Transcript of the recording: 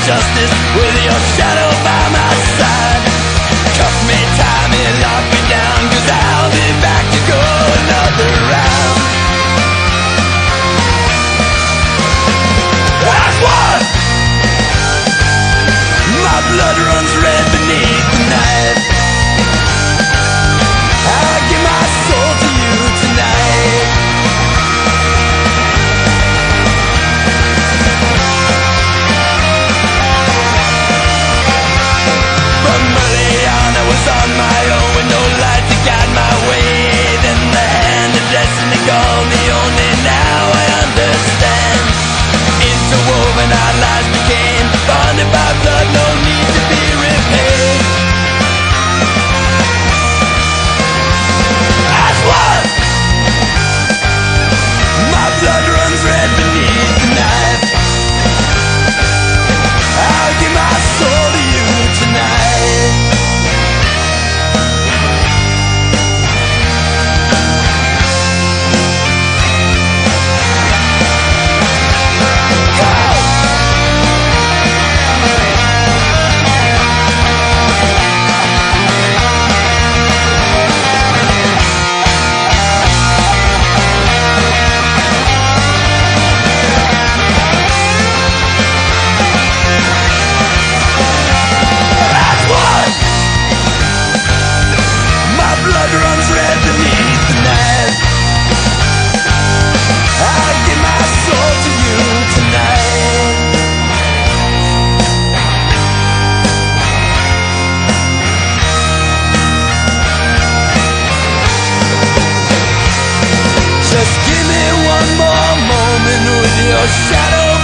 justice with your shadow by my side. Cuff me, tie me, lock me down, 'cause I'll be back to go another round. That's what my blood runs red beneath the knife. I'll give my soul to you tonight. From early on I was on my own with no light to guide my way. Then the hand of destiny called me, only now I understand. Interwoven our lives became bonded by blood, no need to be repaid. That's what my blood runs red beneath the knife. I'll give my soul to you tonight. Runs red beneath the knife. I'll give my soul to you tonight. Just give me one more moment with your shadow